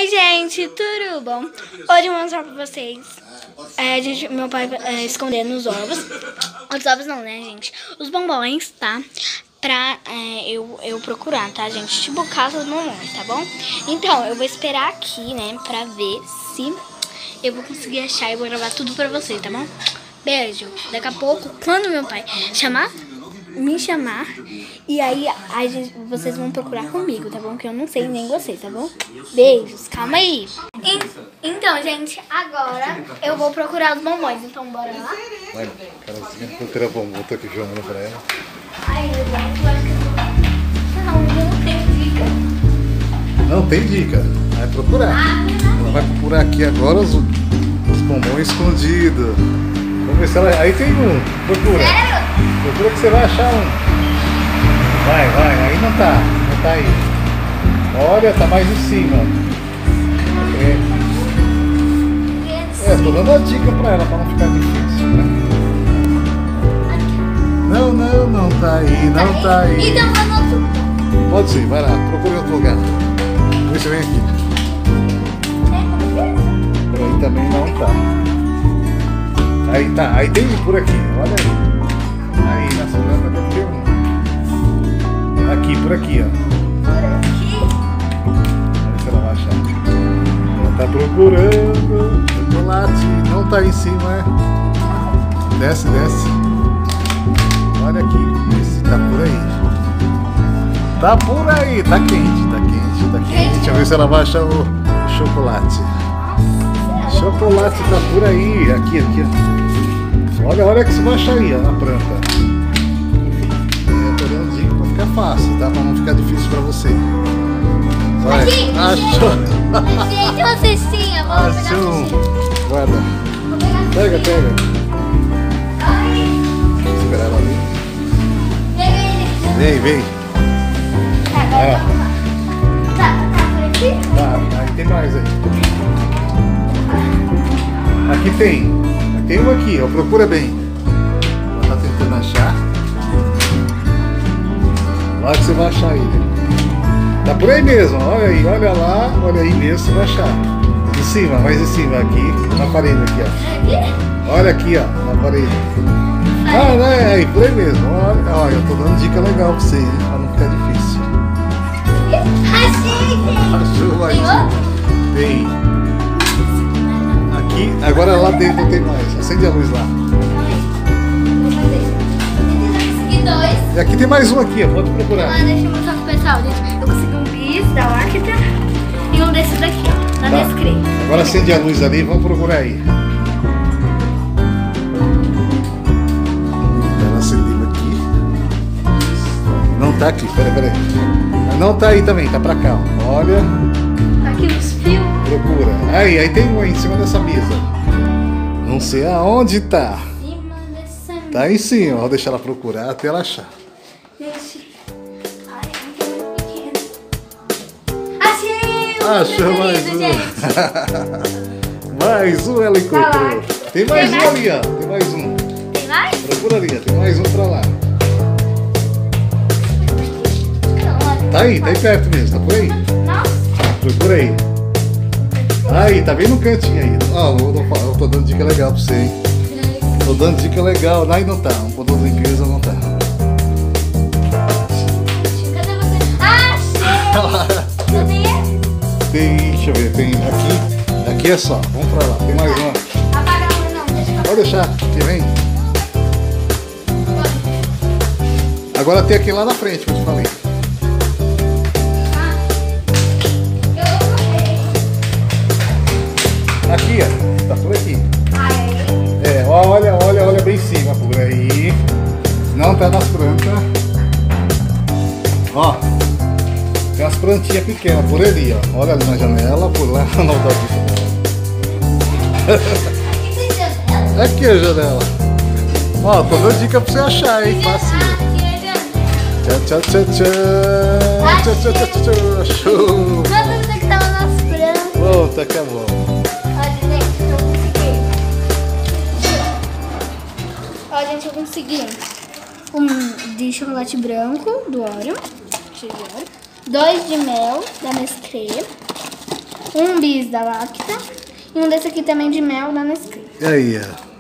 Oi, gente, tudo bom? Hoje eu vou mostrar pra vocês meu pai escondendo os ovos. Os ovos não, né, gente? Os bombons, tá? Pra eu procurar, tá, gente? Tipo casa dos bombons, tá bom? Então, eu vou esperar aqui, né, pra ver se eu vou conseguir achar e vou gravar tudo pra vocês, tá bom? Beijo. Daqui a pouco, quando meu pai me chamar, e aí vocês vão procurar comigo, tá bom? Que eu não sei nem vocês, tá bom? Beijos, calma aí. Então, gente, agora eu vou procurar os bombons, então bora lá. Vai, Carolzinha, procura bombom, tô aqui jogando pra ela. Ai, eu não tem dica. Não tem dica, vai procurar. Ela vai procurar aqui agora os bombons escondidos. Vamos ver se ela... Aí tem um, procura. Sério? Procura que você vai achar um. Vai, aí não tá aí. Olha, tá mais em cima. Tô dando a dica pra ela, pra não ficar difícil, né? Não tá aí, não tá aí. Então vamos. Pode ser, vai lá, procura em outro lugar. Vê se vem aqui. Por aí também não tá. Aí tá, aí tem um por aqui, olha aí. Aí na segunda deve ter um. Aqui, por aqui, ó. Por aqui? Vamos ver se ela vai achar. Ela tá procurando chocolate. Não tá aí em cima, né? Desce. Olha aqui, esse tá por aí. Tá por aí, tá quente. Deixa eu ver se ela vai achar o chocolate. Chocolate tá por aí. Aqui, ó. Olha que você vai achar aí, ó, na planta. Eu tô dando dica pra ficar fácil, tá? Pra não ficar difícil pra você. Vai, achou! Gente, uma cestinha, vamos pegar a Achou! cestinha. Guarda. Pega. Vou esperar ela ali. Vem. Tá por aqui? Tá, aí tem mais aí. Aqui tem um aqui, ó, procura bem. Ela tá tentando achar. Lá que você vai achar ele. Tá por aí mesmo, olha aí, olha lá, olha aí mesmo, você vai achar. Em cima, mais em cima, aqui, na parede aqui, ó. Olha aqui, ó, na parede. Ah, né, aí, por aí mesmo, olha, eu tô dando dica legal pra você, hein, pra não ficar difícil. Achou mais um. Tem. Aqui, agora lá dentro tem mais. Acende a luz lá. E aqui tem mais um aqui, ó. Pode procurar. Deixa eu mostrar pro pessoal, gente. Eu consegui um bis da Lacta e um desses daqui, ó. Da Nestlé. Agora acende a luz ali e vamos procurar aí. Ela acendeu aqui. Não tá aqui, peraí. Não tá aí também, tá pra cá, ó. Olha. Aqui nos fios. Procura. Aí tem um aí em cima dessa mesa. Não sei aonde tá. Tá em cima, vou deixar ela procurar até ela achar. Gente, ai, é muito pequeno. Achei! Achou mais um. Mais um ela encontrou. Tem mais um ali, ó. Tem mais um. Tem mais? Procura ali, ó. Tem mais um pra lá. Tá aí perto mesmo, tá por aí? Não? Procura aí. Aí, tá bem no cantinho aí. Ó, eu tô dando dica legal pra você, hein? Tô dando dica legal. Aí não tá, um ponto de limpeza não tá. Cadê você? Achei! Cadê? Tem, deixa eu ver, tem aqui. Aqui é só, vamos pra lá. Tem mais uma. Apaga a luz não, deixa eu... Pode deixar, que vem. Agora tem aqui lá na frente que eu te falei. Aqui, ó, tá por aqui. Olha bem em cima, por aí. Não tá nas plantas. Ó, tem umas plantinhas pequenas por ali, ó. Olha ali na janela, por lá não dá Aqui tem janela? Aqui a janela. Ó, tô dando dica pra você achar, hein? Fácil. Tchau. Achou. Quanto você que tava nas plantas? Pronto, acabou. Ó, gente, eu consegui um de chocolate branco do Oreo, cheio de Oreo, 2 de mel da Nestlé, Um bis da Lacta. E um desse aqui também de mel da Nestlé. E aí, ó.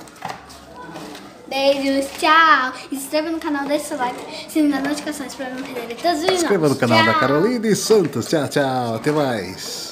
Beijos, tchau. E se inscreva no canal, deixe seu like, sininho das notificações para não perder todos os vídeos. Se inscreva no canal da Tchau. Caroline Santos. Tchau, tchau. Até mais.